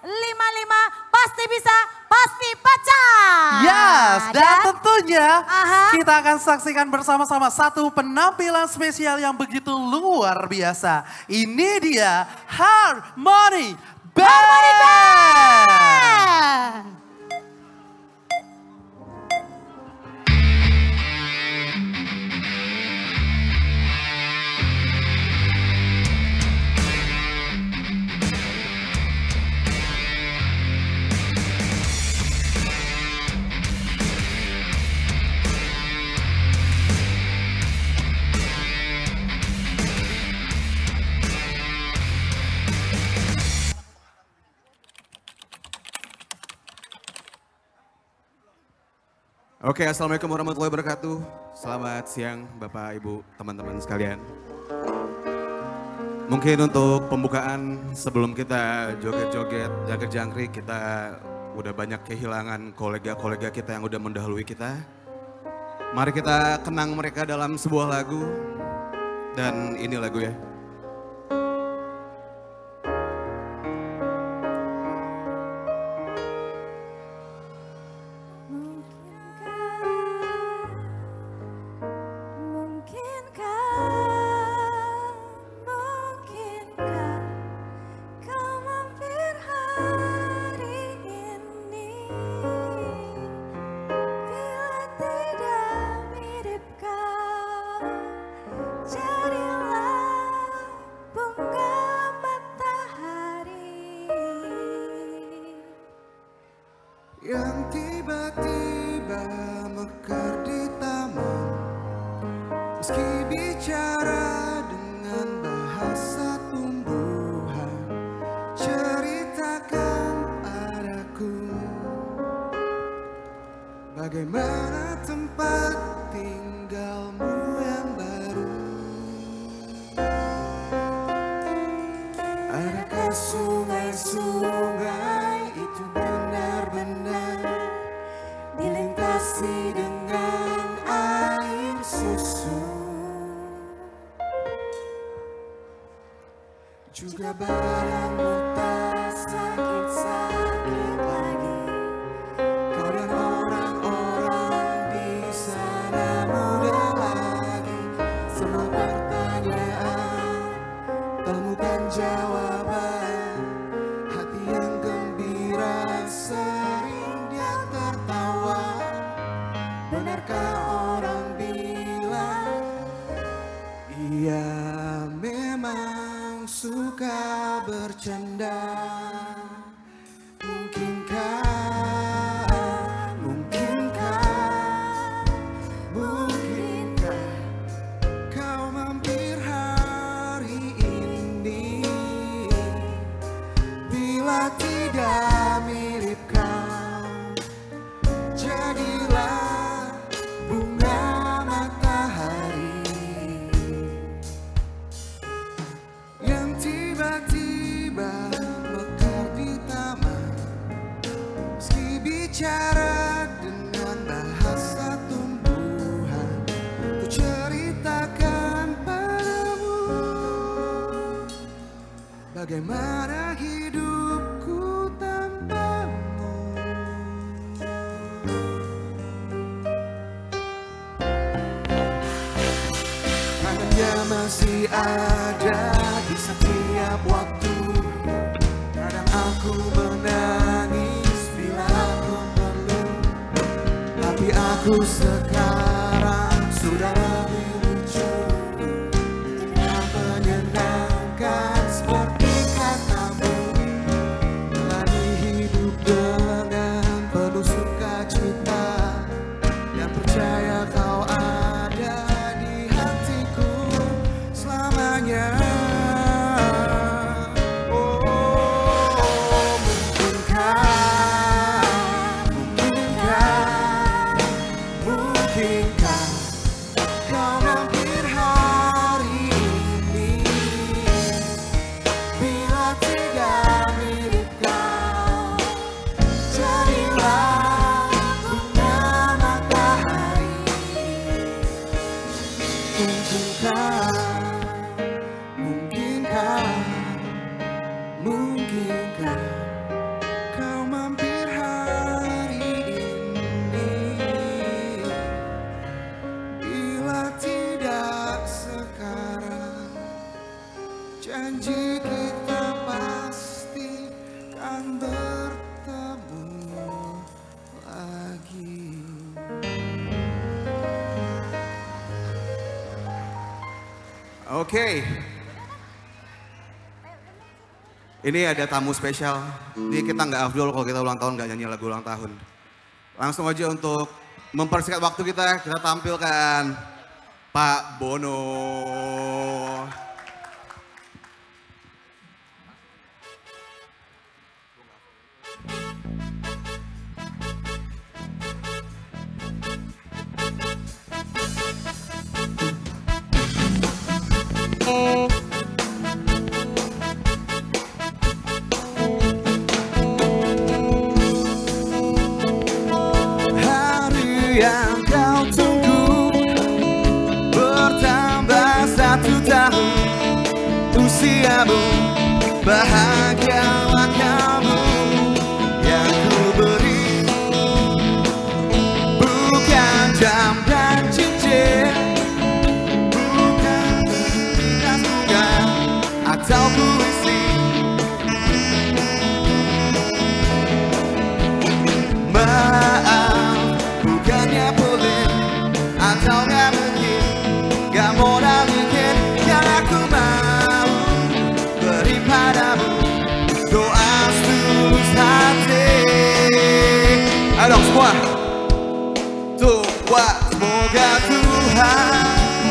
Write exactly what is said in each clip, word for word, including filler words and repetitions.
lima lima pasti bisa, pasti pacar. Yes, dan, dan tentunya aha. kita akan saksikan bersama-sama satu penampilan spesial yang begitu luar biasa. Ini dia Harmony Band. Harmony Band. Oke, assalamualaikum warahmatullahi wabarakatuh. Selamat siang Bapak, Ibu, teman-teman sekalian. Mungkin untuk pembukaan sebelum kita joget-joget, jangkrik-jangkrik, kita udah banyak kehilangan kolega-kolega kita yang udah mendahului kita. Mari kita kenang mereka dalam sebuah lagu. Dan ini lagu ya. Yang tiba-tiba mekar di taman, meski bicara dengan bahasa tumbuhan, ceritakan padaku bagaimana tempat tinggalmu yang baru. Adakah sungai-sungai itu benar-benar dilintasi dengan air susu? Juga badanmu tak sakit-sakit lagi. Kau dan orang-orang di sana muda lagi. Semua pertanyaan temukan jawaban. Hati yang gembira sering dia tertawa. Benarkah orang bilang ia memang suka bercanda? Mungkinkah, mungkinkah, mungkinkah kau mampir hari ini? Bila tidak mirip kau, jadilah bunga matahari yang tiba-tiba mekar di taman, meski bicara dengan bahasa tumbuhan. Ku ceritakan padamu bagaimana hidupku tanpamu. Kangennya masih ada di setiap waktu. Kadang aku menangis bila aku perlu, tapi aku sekarang sudah lebih lucu dan menyenangkan seperti katamu. Melani hidup dengan penuh sukacita dan percaya kau ada di hatiku selamanya. Oh, mungkinkah, mungkinkah, mungkinkah Oke. Ini ada tamu spesial. Jadi kita nggak afdol kalau kita ulang tahun nggak nyanyi lagu ulang tahun. Langsung aja untuk mempersingkat waktu kita, kita tampilkan Pak Bono. Hari yang kau tunggu bertambah satu tahun usiamu, bahagialah kamu yang ku beri, bukan jam dan cincin, bukan berlian bunga atau puisi. Maaf, bukannya boleh atau gak mungkin, gak modal mungkin. Yang aku mau beri padamu doa setulus hati. Ayo dong semua. Doa semoga Tuhan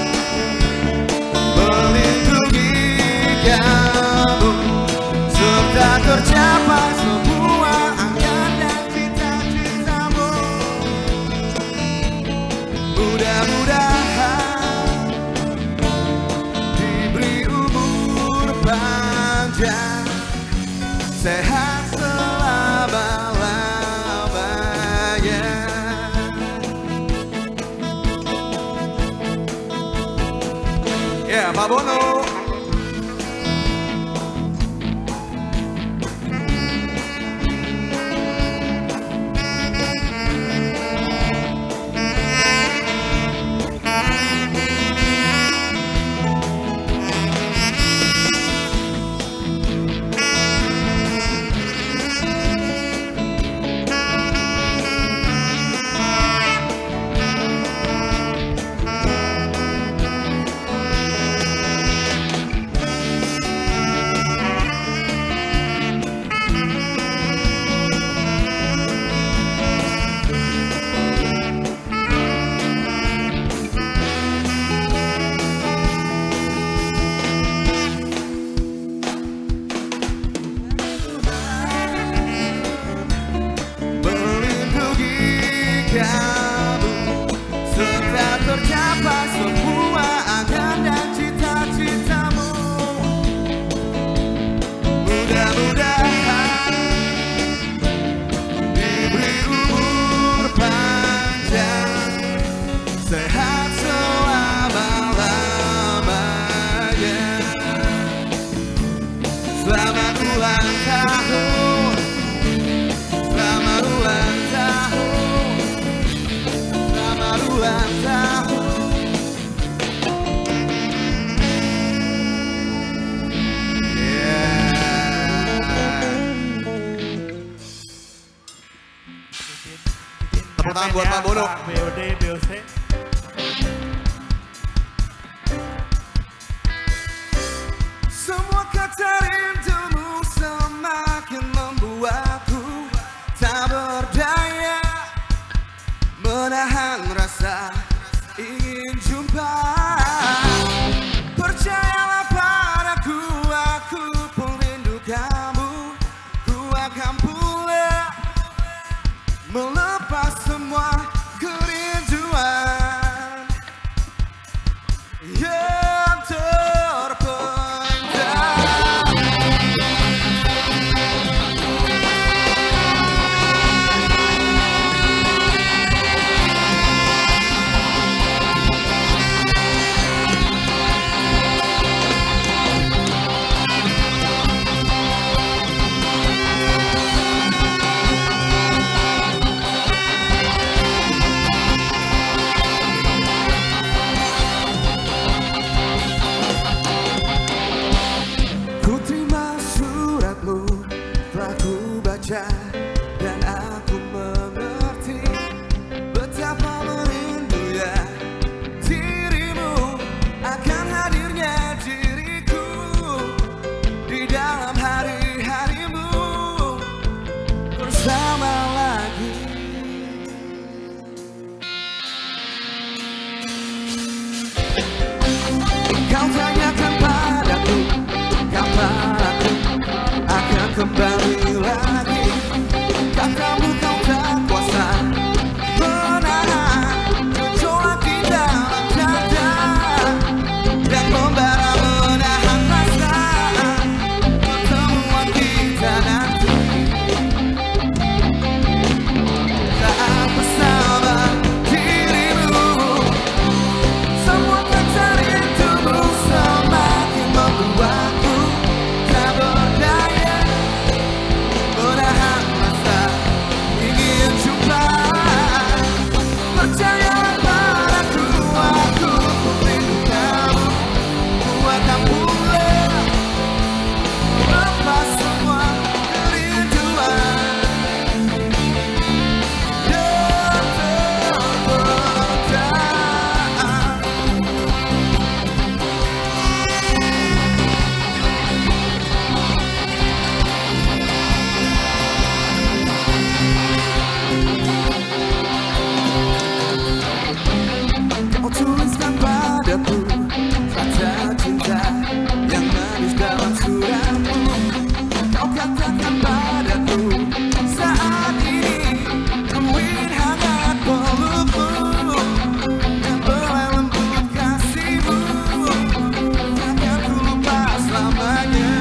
melindungi kamu serta tercapai semua angan dan cita-citamu. Mudah-mudahan diberi umur panjang, sehat selama-lamanya. Ya, Pak Bono. Kamu serta tercapai semua angan dan cita-citamu. Mudah-mudahan diberi umur panjang, sehat selama-lamanya. Selamat ulang tahun, selamat ulang tahun, ulang tahun. Yeah. Tepuk tangan buat Pak Bono. B O D, B O C. Semua kata rindumu semakin membuatku tak berdaya menahan rasa ingin jumpa. Percayalah padaku, aku pun rindu kamu. Ku akan pulang melepas semua kerinduan. kembali lagi. Katamu kau tak kuasa menahan gejolak di dalam dada dan membara menahan rasa pertemuan kita nanti. Saat bersama dirimu, semua kata rindumu semakin membuatku tak berdaya menahan rasa ingin jumpa. Percayalah padaku, aku rindu kamu. Ku akan pulang lepas semua kerinduan yang terpendam. Kau tuliskan padaku kata cinta yang manis dalam suratmu. Kau katakan padaku saat ini ku ingin hangat pelukmu dan belai lembut kasihmu. Takkan ku lupa selamanya.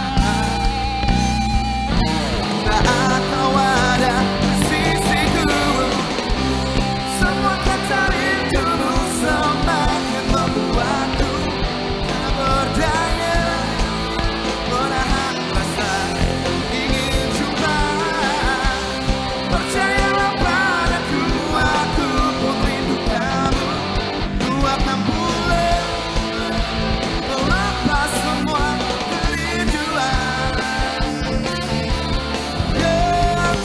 Saat kau ada di sisiku, semua kata rindumu semakin membuatku tak berdaya menahan rasa ingin jumpa. Percayalah padaku, aku pun rindu kamu. Ku akan pulang melepas semua kerinduan yang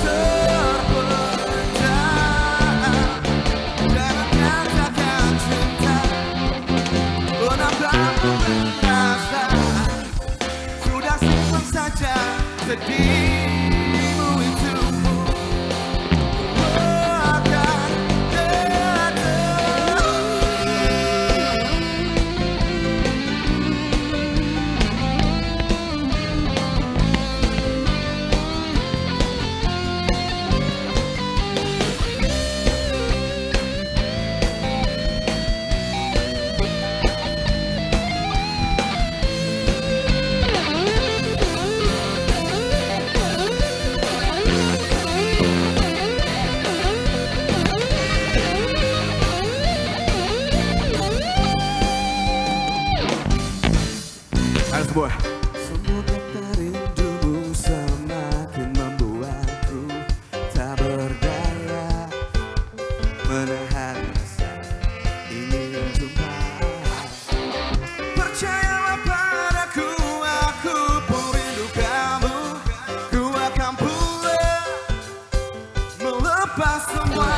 terpendam. Jangan katakan cinta benar-benar merasa. Sudah simpan saja sedihmu itu. Ku akan datang. Ayo semua. Semua kata rindumu semakin membuatku tak berdaya menahan rasa ingin jumpa. Percayalah padaku, aku pun rindu kamu. Ku akan pulang melepas semua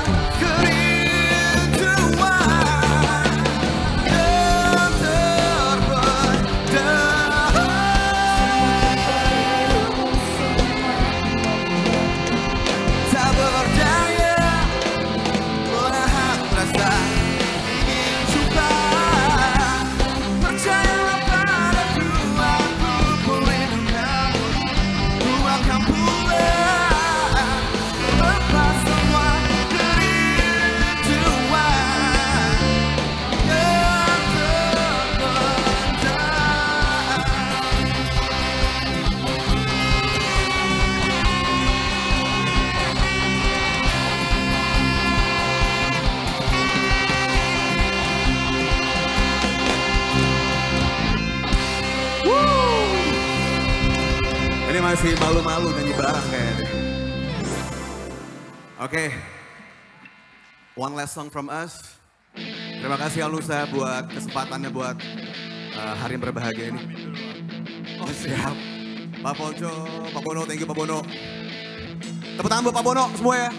kerinduan yang terpendam. Tak berdaya menahan rasa ingin jumpa. Percayalah padaku, aku pun rindu kamu. Ku akan pulang melepas semua kerinduan yang terpendam. Ini masih malu-malu nyanyi bareng kayaknya. Oke, one last song from us. Terima kasih Alusa buat kesempatannya buat uh, hari yang berbahagia ini. Oh siap. Pak Ponco, Pak Bono, thank you Pak Bono. Tepuk tangan buat Pak Bono semua ya.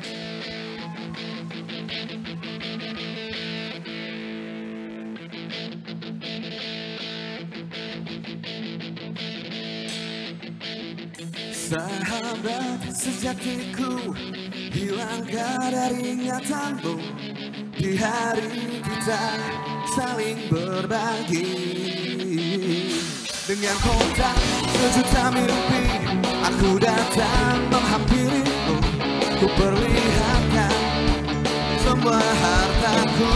Sahabat sejatiku, hilangkah dari ingatanmu di hari kita saling berbagi. Dengan kontak sejuta mimpi Aku datang menghampirimu, ku perlihatkan semua hartaku.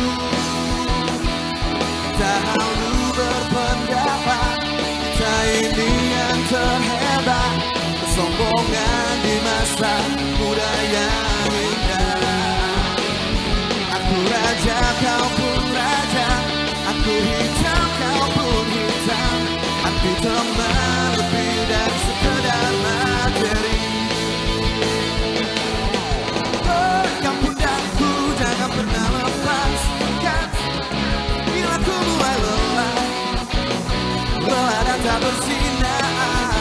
Tak lalu berpendapat, kita ini yang terhebat. Kesombongan di masa muda yang indah. Aku raja, kau pun raja. Aku hitam, kau pun hitam. Arti teman lebih dari sekedar materi. Oh, yang pundakku jangan pernah lepaskan. Bila ku mulai lelah, lelah dan tak bersinar.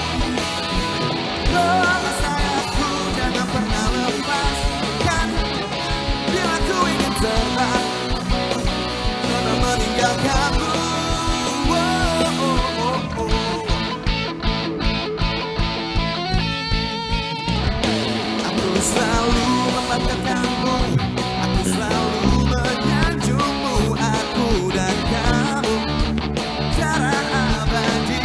Oh, sayapku jangan pernah lepaskan. Bila ku ingin terbang, karena meninggalkanmu. Selalu membanggakanmu, aku selalu menyanjungmu. Aku dan kamu cara abadi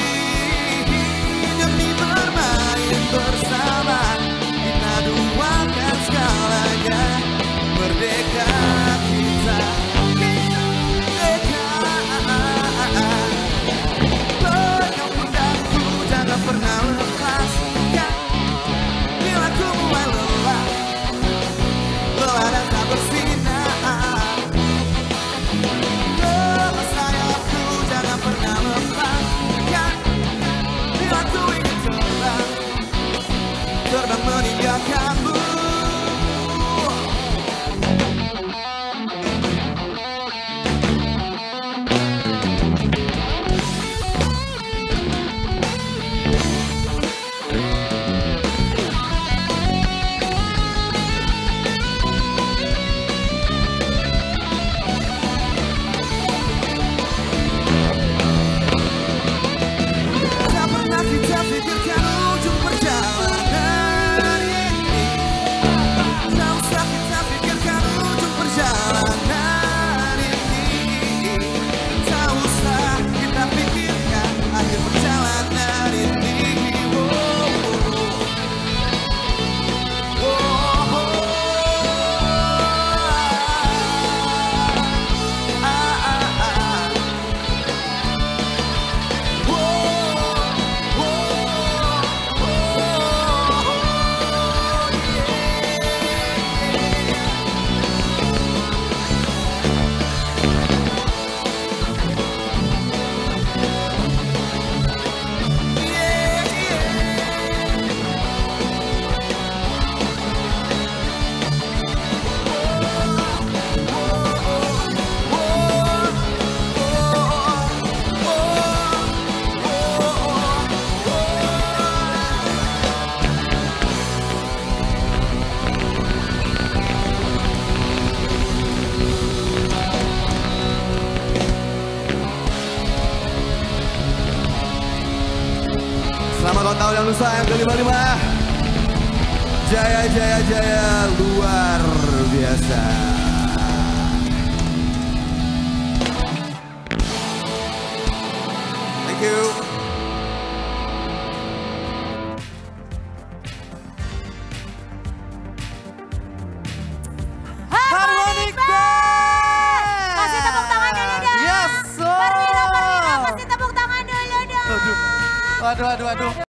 demi bermain bersama. Kita duakan segalanya, merdeka kita, merdeka. Pegang pundakku jangan pernah lepaskan. Bila ku mulai lelah, lelah dan tak bersinar. Oh, sayapku jangan pernah lepaskan. Bila ku ingin terbang, terbang meninggalkanmu. Selamat ulang tahun yang lusa yang kelima lima. Jaya, jaya, jaya, luar biasa. Thank you. Harmonic Band. Kasih tepuk tangan dulu dong. Yes, so. Permina, Permina, kasih tepuk tangan dulu dong. Aduh, aduh, aduh, aduh.